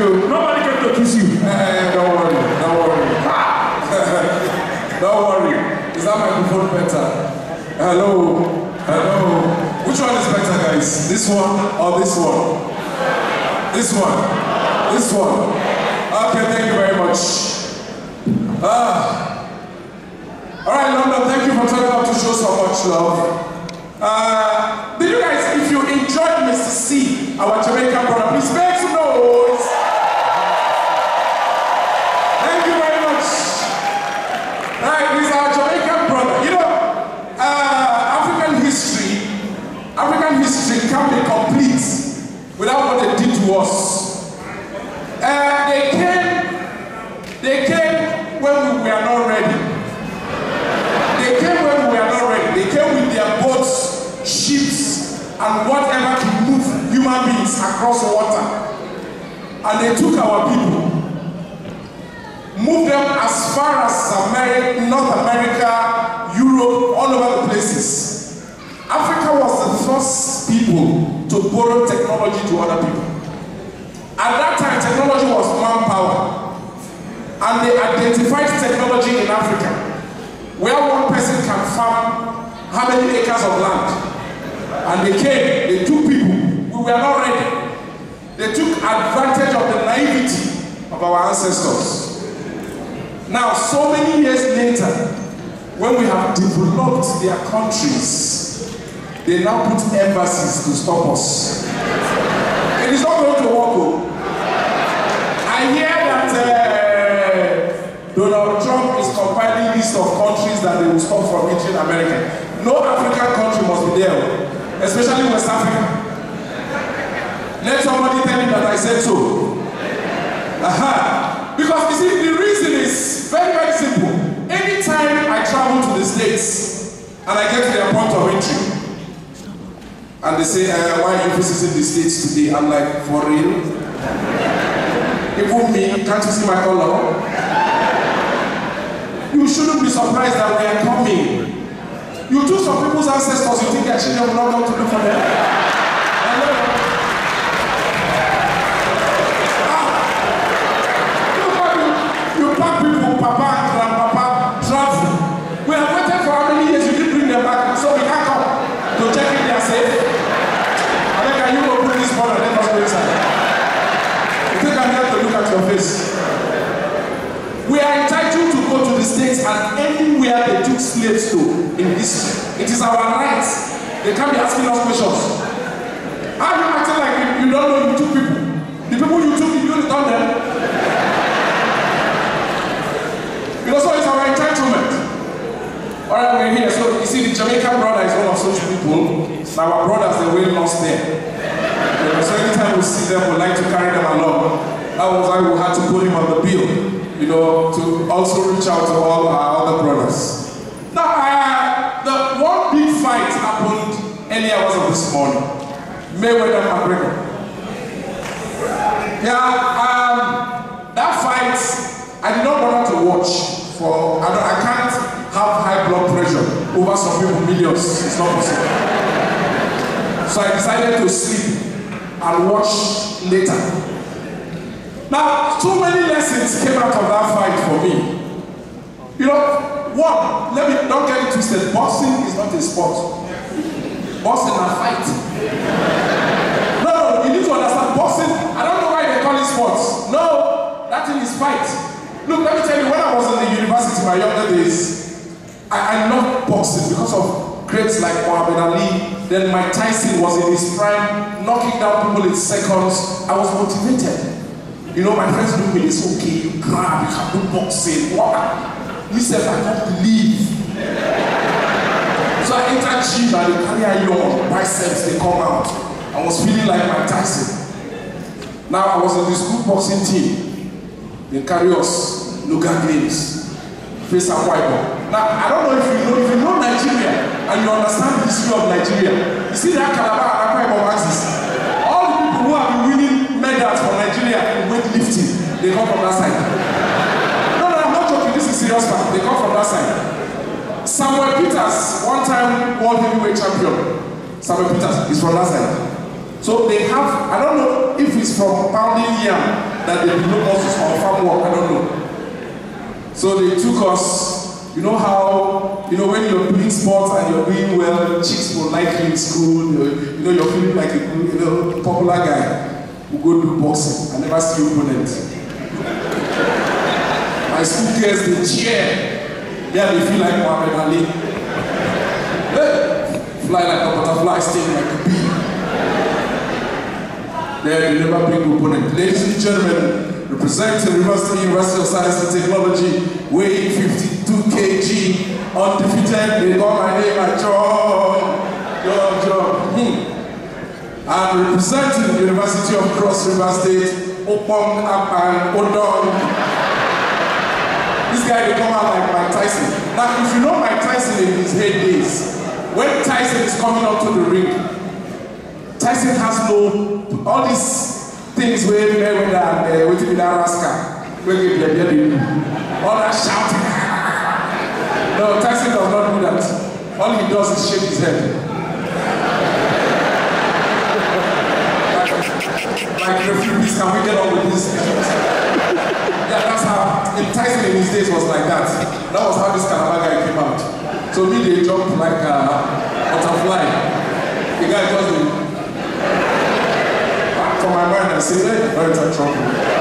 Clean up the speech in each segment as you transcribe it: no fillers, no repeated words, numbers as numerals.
you. Nobody came to kiss you. Don't worry. Don't worry. Is that microphone better? Hello. Which one is better, guys? This one or this one? This one. Okay, thank you very much. All right, London, thank you for turning up to show so much love. Did you guys, if you enjoyed Mr. C, our Jamaican brother, please make some noise. Thank you very much. Right, he's our Jamaican brother. You know, African history can't be complete without what they did to us. They came when we were not ready. They came with their boats, ships, and whatever to move human beings across water. And they took our people, moved them as far as North America, Europe, all over the places. Africa was the first people to borrow technology to other people. At that time, technology was manpower. And they identified technology in Africa, where one person can farm how many acres of land. And they took people, we were not ready. They took advantage of the naivety of our ancestors. Now, so many years later, when we have developed their countries, they now put embassies to stop us. It is not going to work. I hear that Donald Trump is compiling a list of countries that they will stop from entering America. No African country must be there, especially West Africa. Let somebody tell me that I said so. Because you see, the reason is very, very simple. Anytime I travel to the States and I get to their point of entry, and they say, why are you visiting the States today? I'm like, for real? Even me, can't you see my color? You shouldn't be surprised that we are coming. You took some people's ancestors, you think their children will not come to look for them? You pack people, Papa and Grandpapa, travel. We have waited for how many years you didn't bring them back, so we can't come to check if they are safe. And then can you go bring this brother, let us go inside. You think I'm here to look at your face? We are entitled to go to the States and anywhere they took slaves to in history. It is our right. They can't be asking us questions. How are you acting like you don't know you took people? The people you took, you return them. You know, so it's our entitlement. Alright, we're here. So you see, the Jamaican brother is one of such people. Our brothers, they were lost there. So anytime we see them, we like to carry them along. That was why we had to put him on the bill. You know, to also reach out to all our other brothers. Now, the one big fight happened early hours of this morning. Mayweather and McGregor. Yeah, that fight, I did not bother to watch. I can't have high blood pressure over some people, millions. It's not possible. So I decided to sleep and watch later. Now, so many lessons came out of that fight for me. You know, one, don't get it twisted. Boxing is not a sport. Boxing is a fight. No, you need to understand. Boxing, I don't know why they call it sports. No, that thing is fight. Look, let me tell you, when I was in the university in my younger days, I loved boxing because of greats like Muhammad Ali. Then Mike Tyson was in his prime, knocking down people in seconds. I was motivated. You know, my friends do me, it's okay, you grab, you can do boxing, what? He said, I can't believe. So I entered gym and they carry iron, biceps, they come out. I was feeling like Mike Tyson. Now I was in the school boxing team. They carry us, Luga Games, face and white ball. Now, I don't know if you know Nigeria and you understand the history of Nigeria. You see that Calabar and Akwa Ibom axis. All the people who have been winning medals for Nigeria in weightlifting, they come from that side. No, I'm not joking, this is serious fact. They come from that side. Samuel Peters, one time world heavyweight champion. Samuel Peters is from that side. So they have, I don't know if it's from pounding yam that they know us on farm work, I don't know. So they took us, you know how, when you're doing sports and you're doing well, chicks will like you in school, you're feeling like a good, popular guy who go do boxing. I never see opponent. My school girls, they cheer. Yeah, they feel like Muhammad Ali. Hey, fly like a butterfly, sting like a bee. They never bring opponent. Ladies and gentlemen, representing University of Science and Technology, weighing 52 kg, undefeated, they call my name at John. And representing the University of Cross River State, Opong and Odong. This guy, they come out like Mike Tyson. Now, if you know Mike Tyson in his heydays, when Tyson is coming up to the ring, Tyson has all these things where Mayweather and waiting with that rascal, all that shouting. No, Tyson does not do that. All he does is shake his head. Like referees, can we get on with this? Yeah, that's how Tyson in his days was like that. That was how this Calabar guy came out. So me, they jumped like a butterfly. The guy just from my mind, I say, hey, you're in trouble.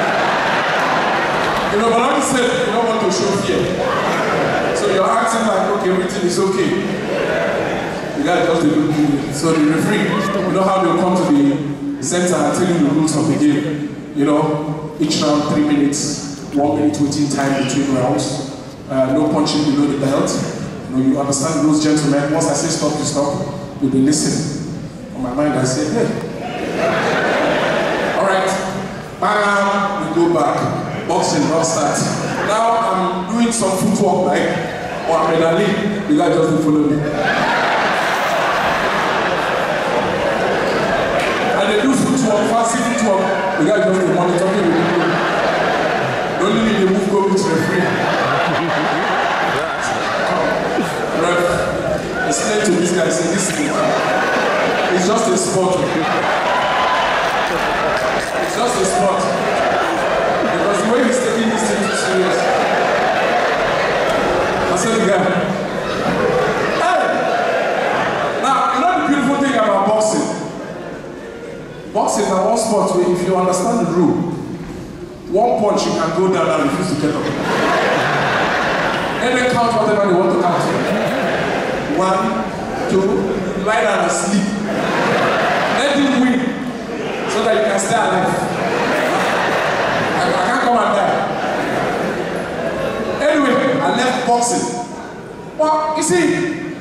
But like I said, you don't want to show fear. So you're acting like, okay, everything is okay. The guy just didn't do it. So the referee, you know how they'll come to the center and tell you the rules of the game. Each round 3 minutes, 1 minute waiting time between rounds. No punching below the belt. You understand those gentlemen. Once I say stop, you stop. You'll be listening. On my mind, I say, hey. Alright, bam, we go back. Boxing, not start. Now I'm doing some footwork like Muhammad Ali. The guy just didn't follow me. And they do footwork, fancy footwork. The guy just didn't monitor me with the The only thing they move go with referee. Ref, explain to this guy, say this thing. It's just a sport. It's just a sport. Because the way he's taking this thing too serious. I said the guy, hey! Now, the beautiful thing about boxing? Boxing is one sport where if you understand the rule, one punch you can go down and refuse to get up. And then count whatever they want to count. 1, 2, lie down and sleep. Let him win so that you can stay alive. I can't come and die. Anyway, I left boxing. Well, you see,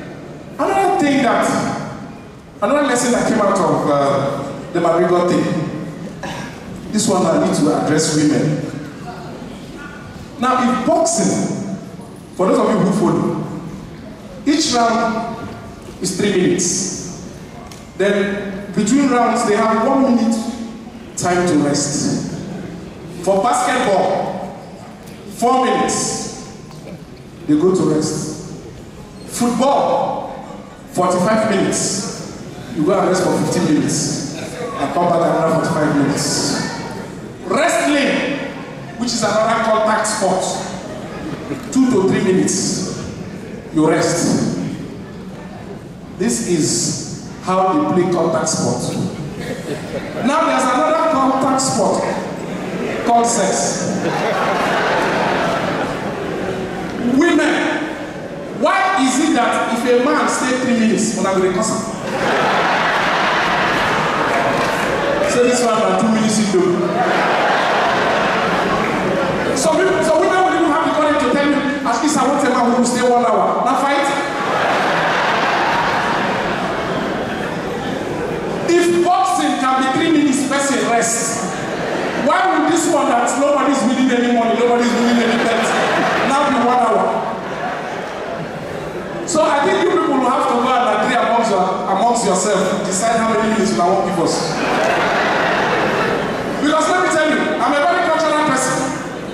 another lesson that came out of the McGregor thing. This one I need to address women. Now, if boxing, for those of you who follow, each round is 3 minutes. Then between rounds they have 1 minute time to rest. For basketball, 4 minutes, they go to rest. Football, 45 minutes, you go and rest for 15 minutes. And come back another 45 minutes. Wrestling, which is another contact sport, 2 to 3 minutes, you rest. This is how they play contact sport. Now there's another contact sport called sex. Women, why is it that if a man stays 3 minutes, when I'm going to cuss him? So this one are 2 minutes into. So women will even have the courage to tell you, at least I want a man who will stay 1 hour. Now fight. If boxing can be 3 minutes, person rest. Why would this one that nobody's winning any money, nobody's winning any bet, now be 1 hour? So I think you people will have to go and agree amongst yourself, decide how many minutes you want to give us. Because let me tell you, I'm a very cultural person.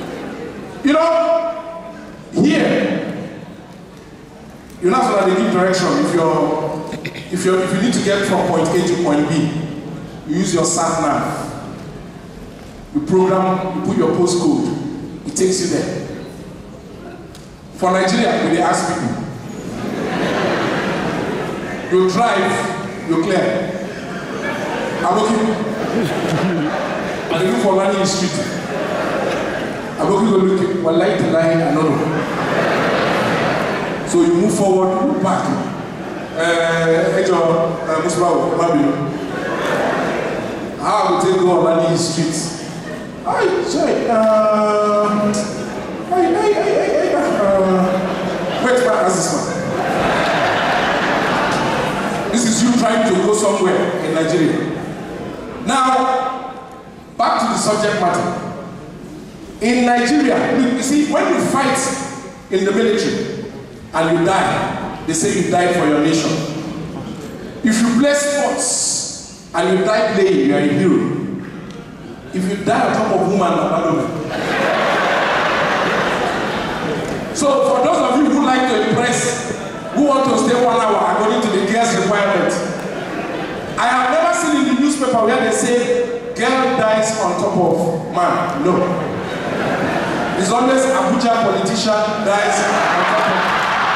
Here, you're not going to give direction. If you need to get from point A to point B, you use your sat nav. You program, you put your postcode, it takes you there. For Nigeria, when they ask people, you drive, you're clear. I'm looking, and they look for landing in the street. I'm looking to look, one light to line, another. So you move forward, move back. How will they go on landing in the street? Wait, this is you trying to go somewhere in Nigeria. Now, back to the subject matter. In Nigeria, you see, when you fight in the military and you die, they say you died for your nation. If you play sports and you die playing, you are a hero. If you die on top of woman, abandonment. So for those of you who like to impress, who want to stay 1 hour according to the girl's requirement, I have never seen in the newspaper where they say girl dies on top of man. No. It's always Abuja politician dies on top of man.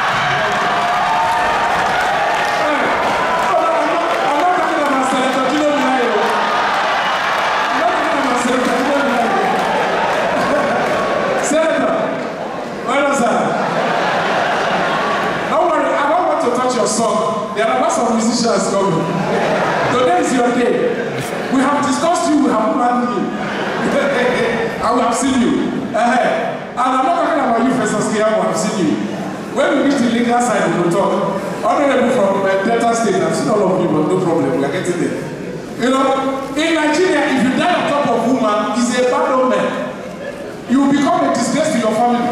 Song. There are lots of musicians coming. Today is your day. We have discussed you, we have planned you. And we have seen you. And I'm not talking about you, Festus Kia, we have seen you. When we reach the legal side, we will talk. Honorable from Delta State, I've seen all of you, but no problem, we are getting there. You know, in Nigeria, if you die on top of woman, it's a bad omen. You will become a disgrace to your family.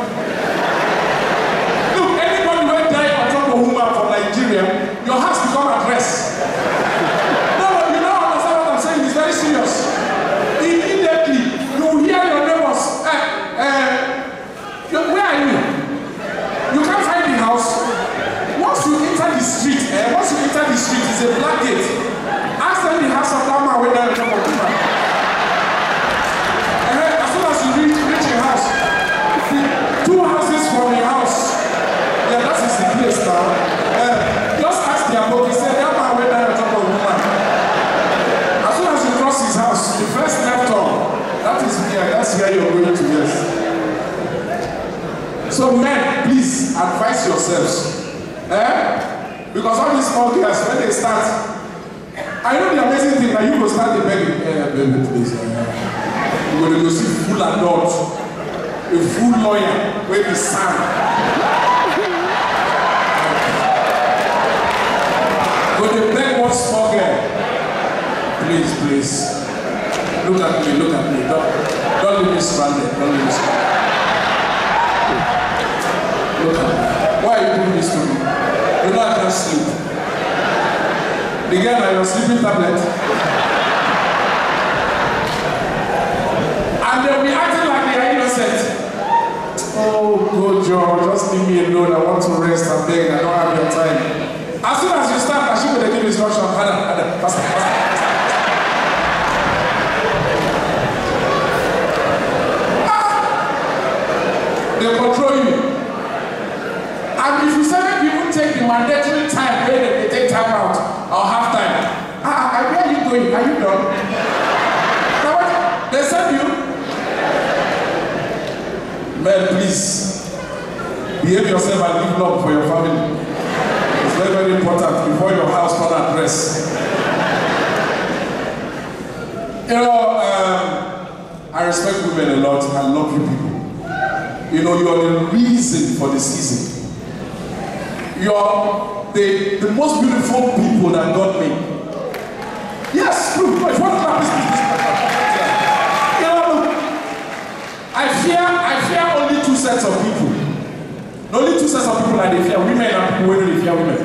Your house become at rest. No, you don't understand what I'm saying. It's very serious. Immediately, you hear your neighbors. Where are you? You can't find the house. Once you enter the street, it's a black gate. Ask them the house of that man where they're talking about. As soon as you reach your house, 2 houses from your house. Yeah, that is the place now. He said, that man went down on top of woman. As soon as you cross his house, the first left turn, that is here, that's where you're going to, yes. So men, please advise yourselves. Because all these small girls, when they start, I know the amazing thing that you will start the begging, baby, please. You're going to go see full adult, a full lawyer, where the son. But the beg one small girl, please, please, look at me, don't leave me stranded, don't leave me stranded. Look at me. Why are you doing this to me? You know I can't sleep. The girl on your sleeping tablet. And they'll be acting like they are innocent. Oh, good job, just leave me alone, I want to rest and beg, I don't have your time. As soon as you start, I should give instruction. Faster. They control you. And if you say that people take the mandatory time, where they take time out or half time, where are you going? Are you done? Now what? They send you. Men, please behave yourself and live long for your family. Very, very important before your house not at rest. You know, I respect women a lot. I love you people. You know, you are the reason for the season. You are the most beautiful people that God made. Yes, true. If one clap is you know, I fear only 2 sets of people. Only 2 sets of people that they fear women and people when they fear women.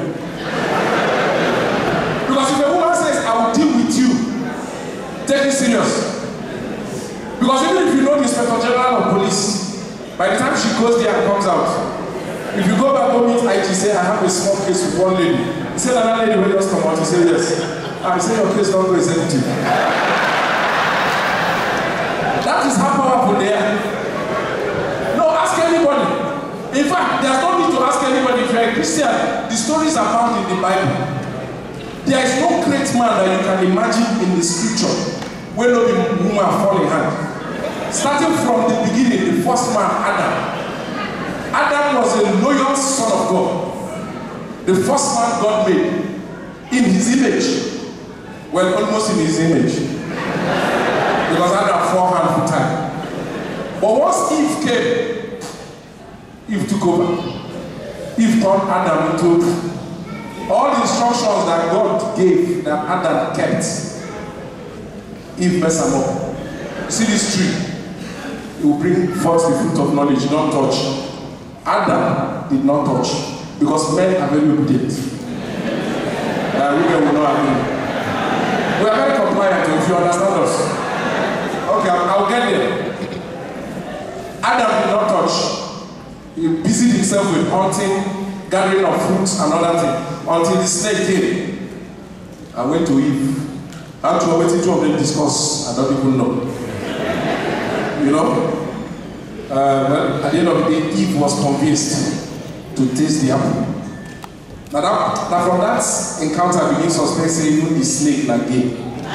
Because if a woman says, I will deal with you, take it serious. Because even if you know the Inspector General of Police, by the time she goes there and comes out, if you go back home meet IG, say, I have a small case with one lady. He said, another lady will just come out, you say, yes. I say, your case don't go executive. That That is how powerful they are. No, ask anybody. In fact, there's no need to ask anybody. If you're a Christian, the stories are found in the Bible. There is no great man that you can imagine in the scripture where no woman fall in hand. Starting from the beginning, the first man, Adam. Adam was a loyal son of God. The first man God made in his image. Well, almost in his image. Because Adam 4 hands for time. But once Eve came, Eve took over. Eve turned Adam into all the instructions that God gave that Adam kept. Eve messed them up. See this tree? It will bring forth the fruit of knowledge, don't touch. Adam did not touch because men are very obedient. Women will not agree. We are very compliant if you understand us. Okay, I'll get there. Adam did not touch. He busied himself with hunting, gathering of fruits and other things until the snake came and went to Eve. How to wait two of them discuss, I don't even know. You know? Well, at the end of the day, Eve was convinced to taste the apple. Now from that encounter begins suspecting even the snake like gay.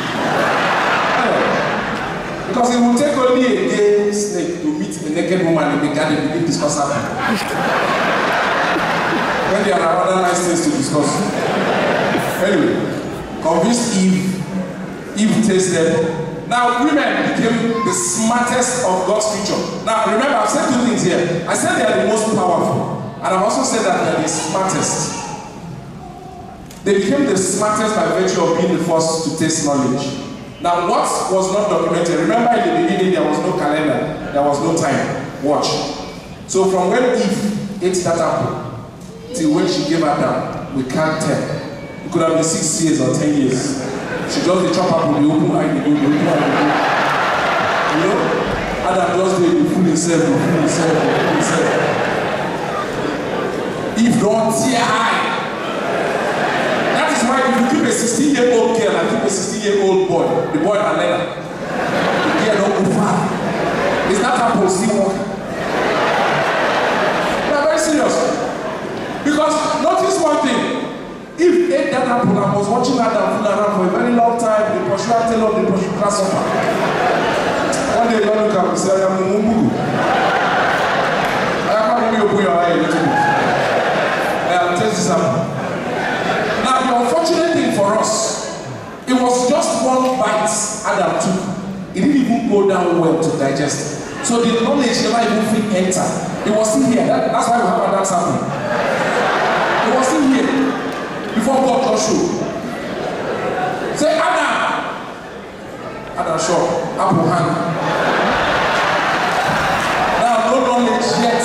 Because it will take only a gay snake to meet a naked woman in the garden and begin discuss apple. When there are other nice things to discuss. Anyway, convinced Eve tasted. Now, women became the smartest of God's creature. Now, remember, I've said two things here. I said they are the most powerful. And I've also said that they are the smartest. They became the smartest by virtue of being the first to taste knowledge. Now, what was not documented? Remember, in the beginning, there was no calendar. There was no time. Watch. So, from when Eve ate that apple till when she gave Adam, we can't tell. It could have been 6 years or 10 years. She just the chop apple, the open eye, the open eye, the open eye. You know? Adam just did the fool himself, Eve don't tear high. That is why if you keep a 16-year-old girl and keep a 16-year-old boy, the boy and leather, the girl don't go far. Is that apple still working? We are very serious. Because notice one thing. Eve ate that apple and was watching Adam fool around for a very long time. The pursue antelope, the pursue grasshopper. One day you look up and say, I am Mumugu. I can't really open your eye a little bit. I will test this apple. Now the unfortunate thing for us, it was just one bite Adam took. It didn't even go down well to digest. So the knowledge never even fit enter. It was still here. That's why we have Adam's apple. It was still here. Before God just showed. Say, Adam! Adam shot, apple hand. Now, no knowledge yet.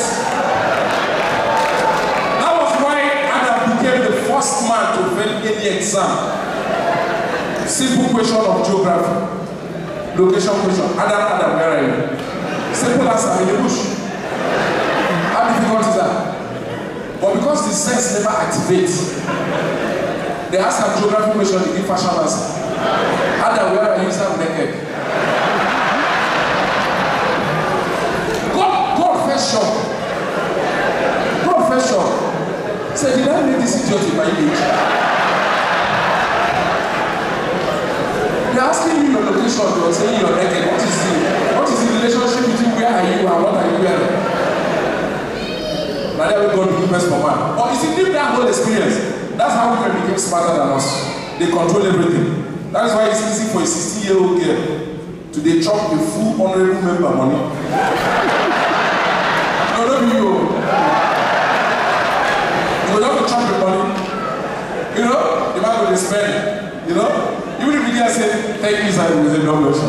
That was why Adam became the first man to fail any exam. Simple question of geography. Location question. Adam, where are you? Simple answer, in the bush. How difficult is that? But because the sense never activates, they ask a geography question, they give fashion answer. Adam, where are you? Stand naked. God first shock. God first shock. Say, did I make this idiot in my age? They're asking you your location, you're saying you're naked. What is the relationship between where are you and what are you wearing? Now that we go to the best for man. But you see, live that whole experience. That's how women became smarter than us. They control everything. That is why it's easy for a 16-year-old girl to they chop the full honorable member money. No, don't be you. You will have to chop the money. You know, the man will spend. You know, even if you guys say, thank you, sir, you say, no bless.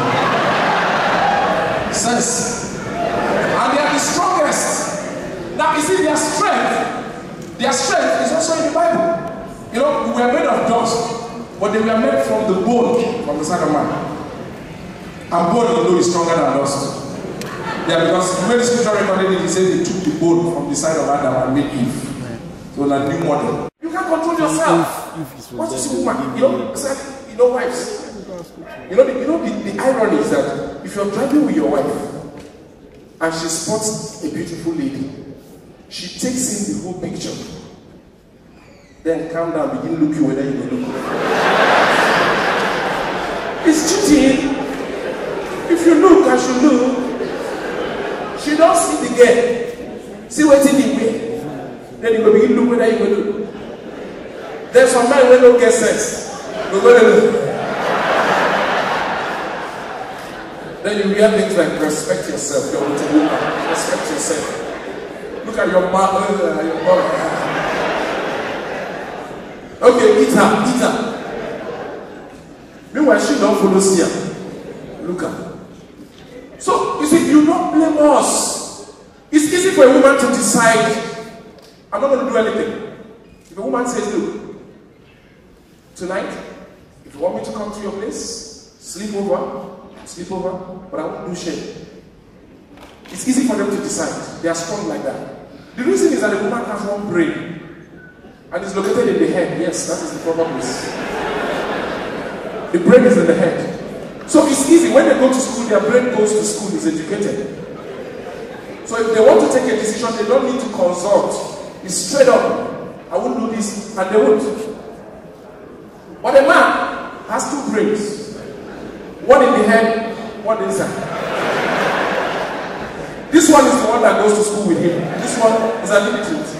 Sense. And they are the strongest. Now, you see, their strength is also in the Bible. You know, we were made of dust, but they were made from the bone from the side of man. And bone, you know, is stronger than dust. Yeah, because when the scripture recorded it, he said they took the bone from the side of Adam and made Eve. So, like new model. You can't control yourself. What is a woman? You know, wives. You know, the irony is that if you're driving with your wife and she spots a beautiful lady, she takes in the whole picture. Then calm down, begin looking whether you will look. It's cheating. If you look as you look, she don't see the girl. See what's in the way. Then you will begin look whether you will look. There's some man who don't get sense. Then you hear things like respect yourself. You're with a woman. Respect yourself. Look at your mother, your brother. Okay, eat her. Meanwhile, she don't follow Sia. Look at her. So, you see, you don't blame us. It's easy for a woman to decide, I'm not going to do anything. If a woman says, look, tonight, if you want me to come to your place, sleep over, but I won't do shit. It's easy for them to decide. They are strong like that. The reason is that a woman has one brain. And it's located in the head. Yes, that is the proper place. The brain is in the head. So it's easy. When they go to school, their brain goes to school, is educated. So if they want to take a decision, they don't need to consult. It's straight up. I won't do this, and they won't. But a man has two brains. One in the head, one inside. This one is the one that goes to school with him. This one is an illiterate.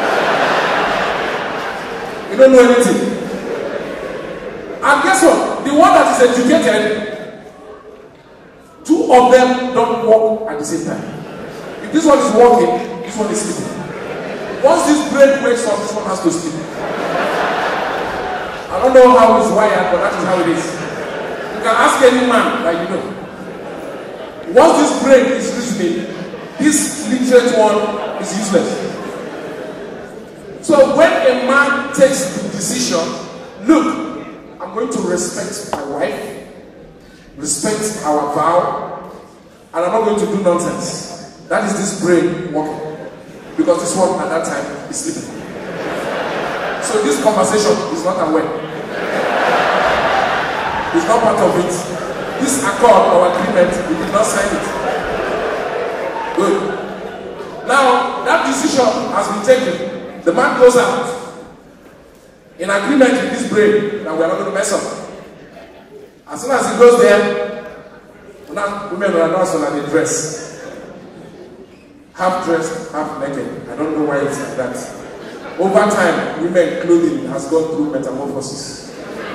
You don't know anything. And guess what? The one that is educated, two of them don't walk at the same time. If this one is walking, this one is sleeping. Once this brain wakes up, this one has to sleep. I don't know how it's wired, but that is how it is. You can ask any man, like you know. Once this brain is reasoning, this literate one is useless. So when a man takes the decision, look, I'm going to respect my wife, respect our vow, and I'm not going to do nonsense. That is this brain working. Because this one at that time is sleeping. So this conversation is not aware. It's not part of it. This accord or agreement, we did not sign it. Good. Now, that decision has been taken. The man goes out in agreement with this brain that we are not going to mess up. As soon as he goes there, now women are not so like they dress. Half dressed, half naked. I don't know why it's like that. Over time, women clothing has gone through metamorphosis.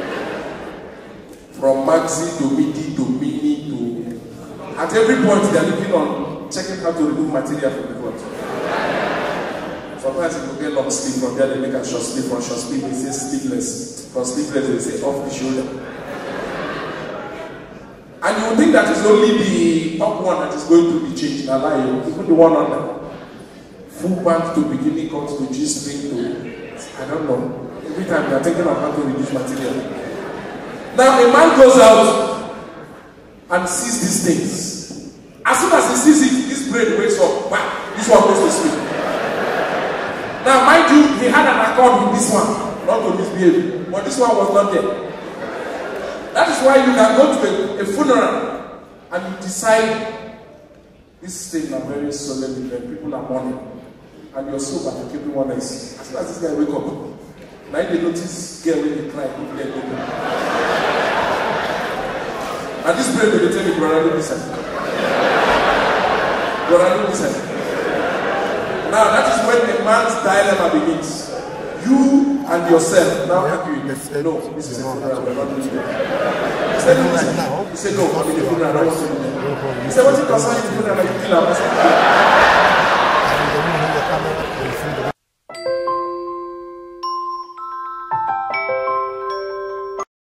From maxi to midi to mini to... At every point, they are looking on checking how to remove material from the cloth. Sometimes you get long sleeve, from there they make a short sleeve. From short sleeve, they say sleeveless. From sleeveless, they say off the shoulder. And you would think that it's only the top one that is going to be changed. Now, even the one under. Full pant to beginning cut to G-string to... I don't know. Every time they are thinking of how to reduce material. Now, a man goes out and sees these things. As soon as he sees it, his brain wakes up. Wow, this one goes to sleep. Now, mind you, he had an accord with this one, not to misbehave. But this one was not there. That is why you can go to a funeral and you decide this thing are very solemn event, people are mourning, and you're sober and everyone is. As soon as this guy wake up, now they notice girl when they cry, people get open. And this brain will tell me, brother, don't listen. Brother, don't listen. Now that is when a man's dilemma begins. You and yourself now arguing. No, this is a funeral, we're not doing it. He said, no, I'm in the funeral, I don't want to do that. He said, what you concern in the funeral, you kill him.